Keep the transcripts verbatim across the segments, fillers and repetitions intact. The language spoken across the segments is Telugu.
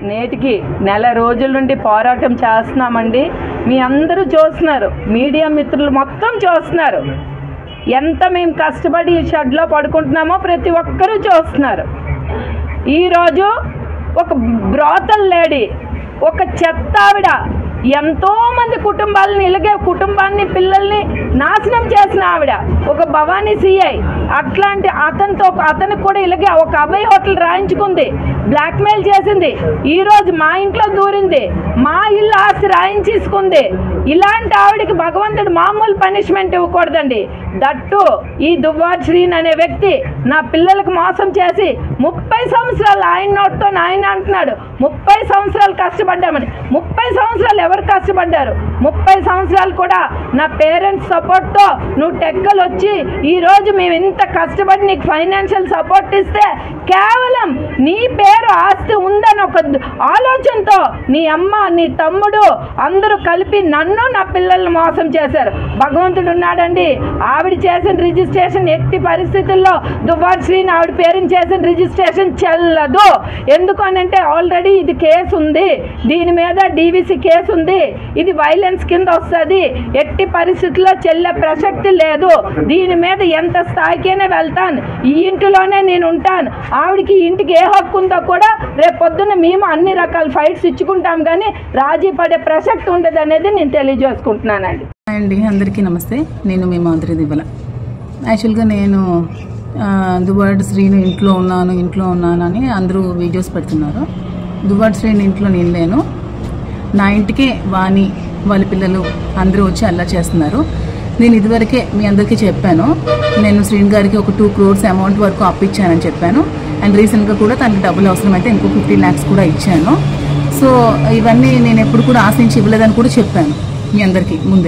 నేటికి నెల రోజుల నుండి పోరాటం చేస్తున్నామండి. మీ అందరూ చూస్తున్నారు, మీడియా మిత్రులు మొత్తం చూస్తున్నారు. ఎంత మేము కష్టపడి ఈ షెడ్లో పడుకుంటున్నామో ప్రతి ఒక్కరూ చూస్తున్నారు. ఈరోజు ఒక బ్రోతల్ లేడీ, ఒక చెత్త ఆవిడ ఎంతోమంది కుటుంబాలని ఇలాగే కుటుంబాన్ని పిల్లల్ని నాశనం చేసిన ఆవిడ, ఒక భవానీ సిఐ. అట్లాంటి అతనితో అతనికి కూడా ఇలాగే ఒక అభయ్ హోటల్ రాయించుకుంది, బ్లాక్మెయిల్ చేసింది. ఈరోజు మా ఇంట్లో దూరింది, మా ఇల్లు ఆస్తి రాయించేసుకుంది. ఇలాంటి ఆవిడకి భగవంతుడు మామూలు పనిష్మెంట్ ఇవ్వకూడదండి. దట్టు ఈ దువ్వాడ్ శ్రీన్ అనే వ్యక్తి నా పిల్లలకు మోసం చేసి ముప్పై సంవత్సరాలు ఆయన నోటితో ఆయన అంటున్నాడు ముప్పై సంవత్సరాలు కష్టపడ్డామని. ముప్పై సంవత్సరాలు ఎవరు కష్టపడ్డారు? ముప్పై సంవత్సరాలు కూడా నా పేరెంట్స్ సపోర్ట్తో నువ్వు టెక్కలు వచ్చి ఈరోజు మేము ఇంత కష్టపడి నీకు ఫైనాన్షియల్ సపోర్ట్ ఇస్తే కేవలం నీ పేరు ఆస్తి ఉందని ఒక ఆలోచనతో నీ అమ్మ నీ తమ్ముడు అందరూ కలిపి నన్ను నా పిల్లల్ని మోసం చేశారు. భగవంతుడు ఉన్నాడండి. ఆవిడ చేసిన రిజిస్ట్రేషన్ ఎట్టి పరిస్థితుల్లో దువ్వాడ్ శ్రీని ఆవిడ పేరుని చేసిన రిజిస్ట్రేషన్ చెల్లదు. ఎందుకు అనంటే ఆల్రెడీ ఇది కేసు ఉంది, దీని మీద డీవీసీ కేసు ఉంది, ఇది వైలెన్స్ కింద వస్తుంది. ఎట్టి పరిస్థితుల్లో చెల్లె ప్రసక్తి లేదు. దీని మీద ఎంత స్థాయికైనా వెళ్తాను, ఈ ఇంటిలోనే నేను ఉంటాను. ఆవిడకి ఇంటికి ఏ హక్కు ఉందో కూడా రేపు పొద్దున్న మేము అన్ని రకాల ఫైట్స్ ఇచ్చుకుంటాం, కానీ రాజీ పడే ప్రసక్తి ఉండదు అనేది నేను తెలియజేసుకుంటున్నానండి. అండి అందరికీ నమస్తే. నేను మీ మాధురి దివ్వల. యాక్చువల్గా నేను దువ్వాడ్ శ్రీని ఇంట్లో ఉన్నాను ఇంట్లో ఉన్నాను అని అందరూ వీడియోస్ పెడుతున్నారు. దువ్వాడ్ శ్రీని ఇంట్లో నేను లేను. నా ఇంటికే వాణి వాళ్ళ పిల్లలు అందరూ వచ్చి అలా చేస్తున్నారు. నేను ఇదివరకే మీ అందరికీ చెప్పాను, నేను శ్రీని గారికి ఒక టూ క్రోర్స్ అమౌంట్ వరకు అప్పిచ్చానని చెప్పాను. అండ్ రీసెంట్గా కూడా తనకి డబ్బులు అవసరమైతే ఇంకో ఫిఫ్టీ ల్యాక్స్ కూడా ఇచ్చాను. సో ఇవన్నీ నేను ఎప్పుడు కూడా ఆశించి ఇవ్వలేదని కూడా చెప్పాను మీ అందరికీ ముందే.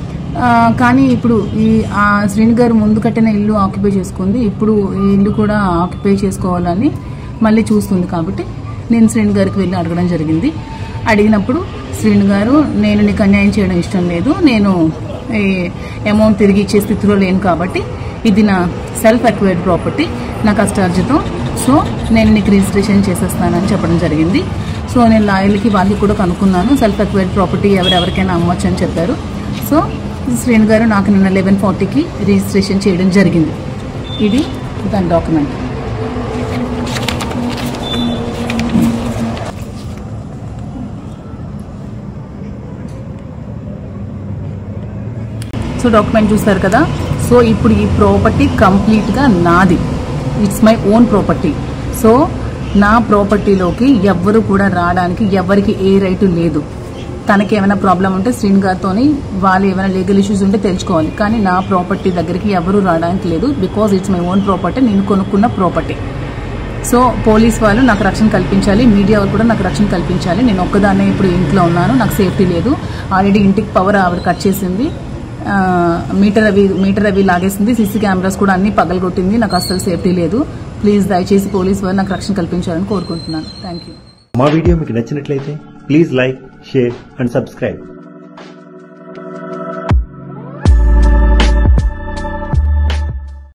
కానీ ఇప్పుడు ఈ ఆ శ్రీని గారు ముందు కట్టిన ఇల్లు ఆక్యుపై చేసుకుంది, ఇప్పుడు ఈ ఇల్లు కూడా ఆక్యుపై చేసుకోవాలని మళ్ళీ చూస్తుంది. కాబట్టి నేను శ్రీని గారికి వెళ్ళి అడగడం జరిగింది. అడిగినప్పుడు శ్రీని గారు, నేను నీకు అన్యాయం చేయడం ఇష్టం లేదు, నేను ఈ అమౌంట్ తిరిగి ఇచ్చే స్థితిలో లేను, కాబట్టి ఇది నా సెల్ఫ్ అక్వైర్డ్ ప్రాపర్టీ, నా కష్టార్జితం, సో నేను నీకు రిజిస్ట్రేషన్ చేసేస్తానని చెప్పడం జరిగింది. సో నేను లాయర్లకి వాళ్ళకి కూడా కనుక్కున్నాను, సెల్ఫ్ అక్వైర్డ్ ప్రాపర్టీ ఎవరెవరికైనా అమ్మొచ్చు అని చెప్పారు. సో శ్రీని గారు నాకు నిన్న లెవెన్ ఫార్టీకి రిజిస్ట్రేషన్ చేయడం జరిగింది. ఇది దాని డాక్యుమెంట్. సో డాక్యుమెంట్ చూస్తారు కదా. సో ఇప్పుడు ఈ ప్రాపర్టీ కంప్లీట్గా నాది, it's my own property. So నా ప్రాపర్టీలోకి ఎవ్వరు కూడా రావడానికి ఎవరికి ఏ రైటు లేదు. తనకి ఏమైనా ప్రాబ్లం ఉంటే శ్రీని గారితో వాళ్ళు ఏమైనా లీగల్ ఇష్యూస్ ఉంటే తెలుసుకోవాలి, కానీ నా ప్రాపర్టీ దగ్గరికి ఎవరు రావడానికి లేదు. Because it's my own property, నేను కొనుక్కున్న ప్రాపర్టీ. సో పోలీస్ వాళ్ళు నాకు రక్షణ కల్పించాలి, మీడియా వాళ్ళు కూడా నాకు రక్షణ కల్పించాలి. నేను ఒక్కదాన్నే ఇప్పుడు ఇంట్లో ఉన్నాను, నాకు సేఫ్టీ లేదు. ఆల్రెడీ ఇంటికి పవర్ ఆవిడ కట్ చేసింది, మీటర్ అవి మీటర్ అవి లాగేసింది, సీసీ కెమెరాస్ కూడా అన్ని పగలగొట్టింది. నాకు అస్సలు సేఫ్టీ లేదు. ప్లీజ్ దయచేసి పోలీస్ వాళ్ళు నాకు రక్షణ కల్పించాలని కోరుకుంటున్నాను. Thank you. మా వీడియో మీకు నచ్చినట్లయితే please like, share and subscribe.